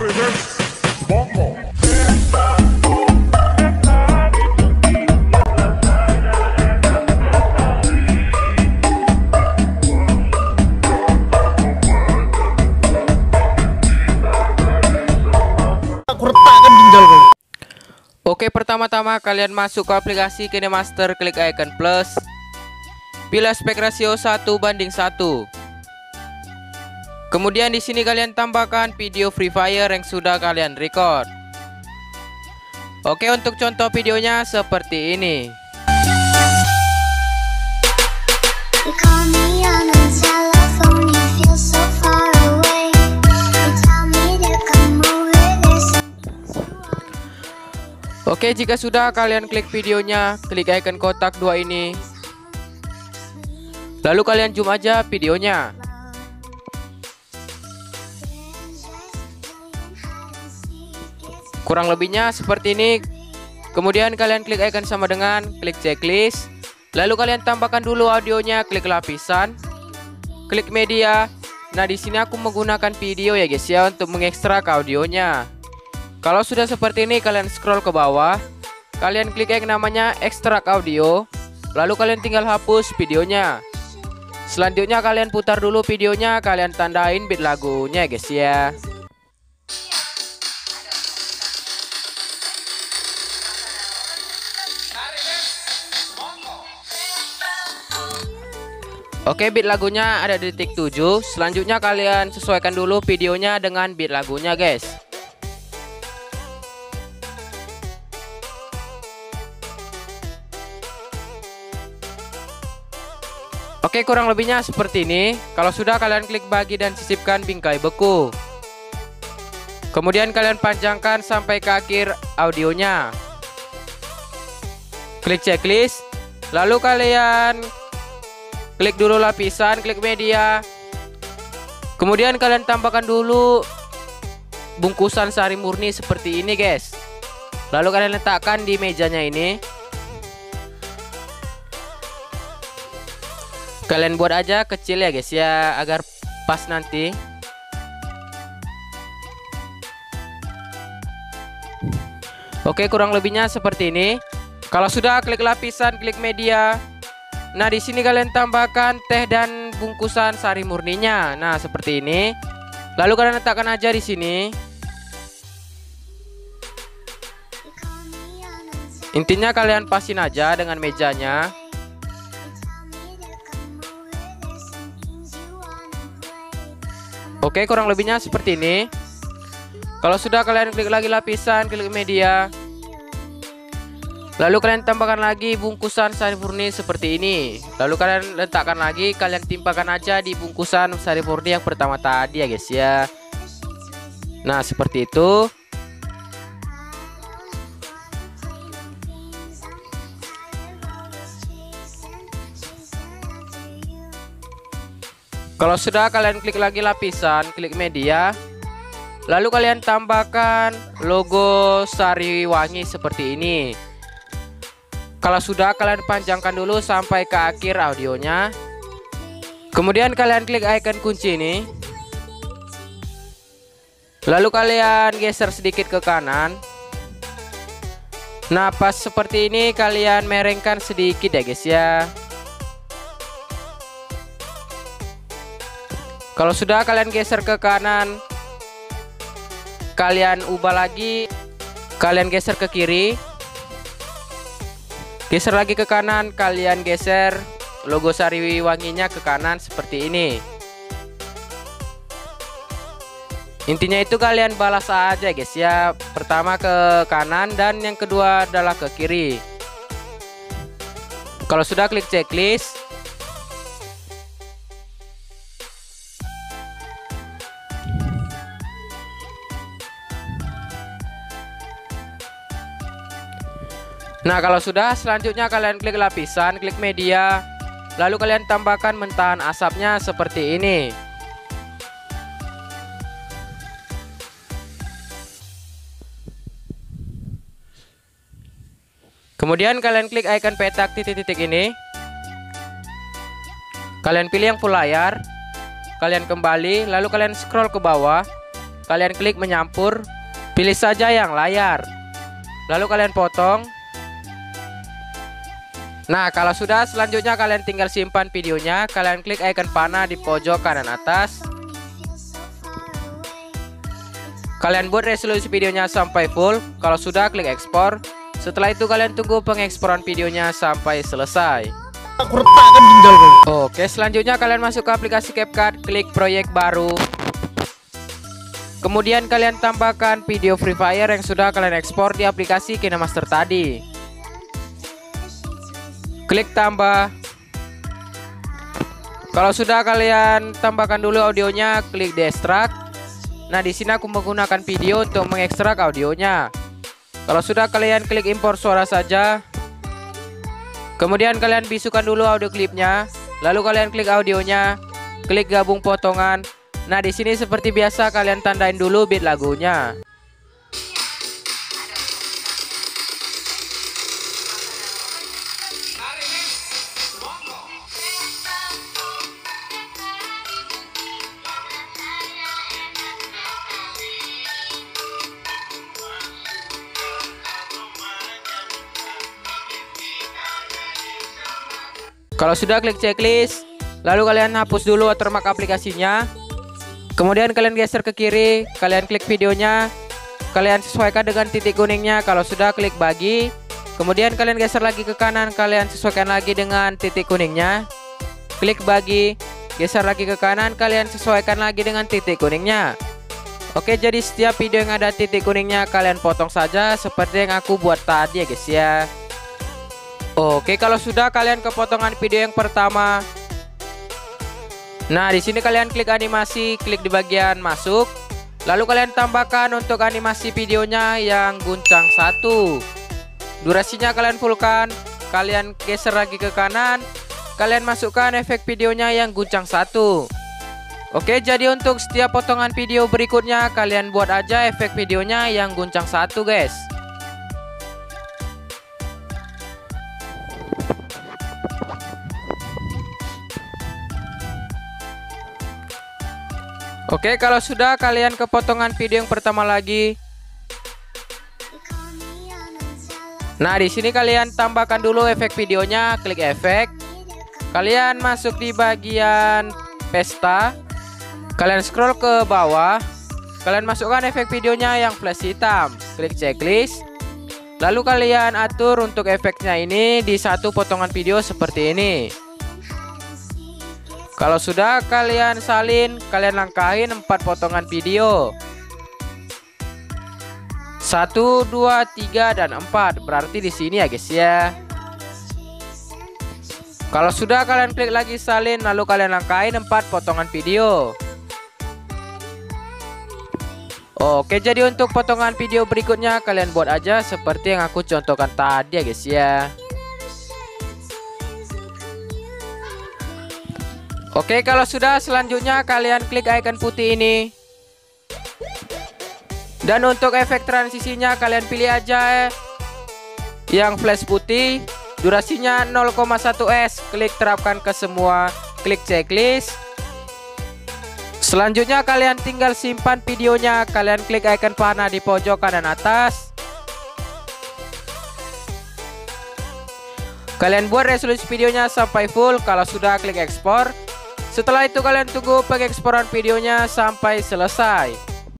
Oke, pertama-tama kalian masuk ke aplikasi KineMaster, klik icon plus, pilih aspek rasio 1:1. Kemudian di sini kalian tambahkan video Free Fire yang sudah kalian record. Oke, untuk contoh videonya seperti ini. Oke, jika sudah kalian klik videonya, klik icon kotak 2 ini. Lalu kalian zoom aja videonya. Kurang lebihnya seperti ini. Kemudian kalian klik icon sama dengan, klik checklist. Lalu kalian tambahkan dulu audionya, klik lapisan, klik media. Nah, di sini aku menggunakan video ya guys ya untuk mengekstrak audionya. Kalau sudah seperti ini, kalian scroll ke bawah, kalian klik yang namanya ekstrak audio, lalu kalian tinggal hapus videonya. Selanjutnya kalian putar dulu videonya, kalian tandain beat lagunya guys ya. Oke, beat lagunya ada di detik 7. Selanjutnya kalian sesuaikan dulu videonya dengan beat lagunya guys. Oke, kurang lebihnya seperti ini. Kalau sudah, kalian klik bagi dan sisipkan bingkai beku. Kemudian kalian panjangkan sampai ke akhir audionya. Klik checklist. Lalu kalian klik dulu lapisan, klik media. Kemudian kalian tambahkan dulu bungkusan sari murni seperti ini guys. Lalu kalian letakkan di mejanya ini. Kalian buat aja kecil ya guys ya, agar pas nanti. Oke, kurang lebihnya seperti ini. Kalau sudah, klik lapisan, klik media. Nah, di sini kalian tambahkan teh dan bungkusan sari murninya. Nah, seperti ini. Lalu kalian letakkan aja di sini. Intinya kalian pasin aja dengan mejanya. Oke, kurang lebihnya seperti ini. Kalau sudah, kalian klik lagi lapisan, klik media. Lalu kalian tambahkan lagi bungkusan sari murni seperti ini. Lalu kalian letakkan lagi, kalian timpakan aja di bungkusan sari murni yang pertama tadi ya guys ya. Nah, seperti itu. Kalau sudah, kalian klik lagi lapisan, klik media. Lalu kalian tambahkan logo Sariwangi seperti ini. Kalau sudah, kalian panjangkan dulu sampai ke akhir audionya. Kemudian kalian klik icon kunci ini. Lalu kalian geser sedikit ke kanan. Nah, pas seperti ini kalian merengkan sedikit ya guys ya. Kalau sudah, kalian geser ke kanan, kalian ubah lagi, kalian geser ke kiri, geser lagi ke kanan, kalian geser logo Sariwanginya ke kanan seperti ini. Intinya itu kalian balas aja guys ya. Pertama ke kanan dan yang kedua adalah ke kiri. Kalau sudah, klik checklist. Nah, kalau sudah, selanjutnya kalian klik lapisan, klik media. Lalu kalian tambahkan mentahan asapnya seperti ini. Kemudian kalian klik icon petak titik-titik ini. Kalian pilih yang full layar. Kalian kembali, lalu kalian scroll ke bawah. kalian klik menyampur, pilih saja yang layar, lalu kalian potong. Nah, kalau sudah, selanjutnya kalian tinggal simpan videonya. Kalian klik icon panah di pojok kanan atas. Kalian buat resolusi videonya sampai full. Kalau sudah, klik ekspor. Setelah itu kalian tunggu pengeksporan videonya sampai selesai. Aku retakkan ginjal kau. Oke, selanjutnya kalian masuk ke aplikasi CapCut, klik proyek baru. Kemudian kalian tambahkan video Free Fire yang sudah kalian ekspor di aplikasi KineMaster tadi. Klik tambah. Kalau sudah, kalian tambahkan dulu audionya, klik di ekstrak. Nah, di sini aku menggunakan video untuk mengekstrak audionya. Kalau sudah, kalian klik impor suara saja. Kemudian kalian bisukan dulu audio klipnya, lalu kalian klik audionya, klik gabung potongan. Nah, di sini seperti biasa kalian tandain dulu beat lagunya. Kalau sudah, klik checklist, lalu kalian hapus dulu watermark aplikasinya. Kemudian kalian geser ke kiri, kalian klik videonya, kalian sesuaikan dengan titik kuningnya. Kalau sudah, klik bagi. Kemudian kalian geser lagi ke kanan, kalian sesuaikan lagi dengan titik kuningnya. Klik bagi, geser lagi ke kanan, kalian sesuaikan lagi dengan titik kuningnya. Oke, jadi setiap video yang ada titik kuningnya kalian potong saja seperti yang aku buat tadi ya guys ya. Oke, kalau sudah, kalian ke potongan video yang pertama. Nah, di sini kalian klik animasi, klik di bagian masuk. Lalu kalian tambahkan untuk animasi videonya yang guncang 1. Durasinya kalian fullkan. Kalian geser lagi ke kanan. Kalian masukkan efek videonya yang guncang 1. Oke, jadi untuk setiap potongan video berikutnya kalian buat aja efek videonya yang guncang 1 guys. Oke, kalau sudah, kalian ke potongan video yang pertama lagi. Nah, di sini kalian tambahkan dulu efek videonya, klik efek. Kalian masuk di bagian pesta. Kalian scroll ke bawah. Kalian masukkan efek videonya yang flash hitam, klik checklist. Lalu kalian atur untuk efeknya ini di satu potongan video seperti ini. Kalau sudah, kalian salin, kalian langkahin 4 potongan video. 1, 2, 3, dan 4. Berarti di sini ya guys ya. Kalau sudah, kalian klik lagi salin, lalu kalian langkahin 4 potongan video. Oke, jadi untuk potongan video berikutnya kalian buat aja seperti yang aku contohkan tadi ya guys ya. Oke, kalau sudah, selanjutnya kalian klik icon putih ini. Dan untuk efek transisinya kalian pilih aja yang flash putih. Durasinya 0,1s. Klik terapkan ke semua. Klik checklist. Selanjutnya kalian tinggal simpan videonya. Kalian klik icon panah di pojok kanan atas. Kalian buat resolusi videonya sampai full. Kalau sudah, klik ekspor. Setelah itu kalian tunggu pengeksporan videonya sampai selesai.